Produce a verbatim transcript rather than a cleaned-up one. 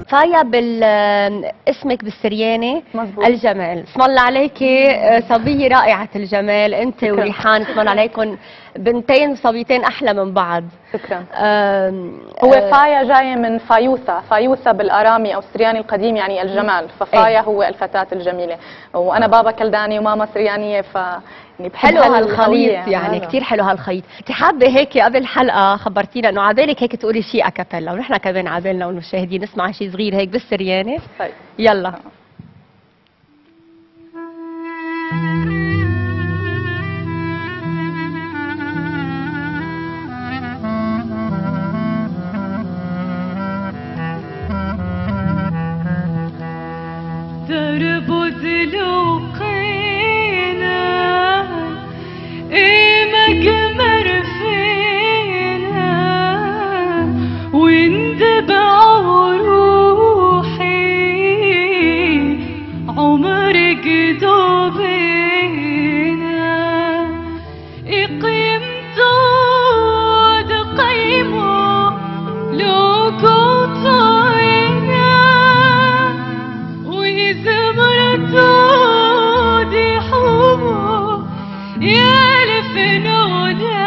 فايا بال اسمك بالسرياني مزبوط. الجمال. اسم الله عليكي صبيه رائعه الجمال، انت وريحان اسم الله عليكم بنتين وصبيتين احلى من بعض. شكرا. هو فايا جاي من فايوثا، فايوثا بالارامي او السرياني القديم يعني الجمال، ففايا ايه؟ هو الفتاه الجميله، وانا بابا كلداني وماما سريانيه، ف يعني حلو هالخليط يعني, يعني كثير حلو هالخليط. انت حابه هيك قبل الحلقه خبرتينا انه عبالك هيك تقولي شيء اكابيلا، ونحن كمان عبالنا والمشاهدين نسمع شيء صغير هيك بالسرياني. طيب يلا. دربو د-لقena مجمر فينا واندبع روحي عمرك دوبينا قيمته دقيمه لو قطعنا وإذا مرتو دي حبه يالف نودا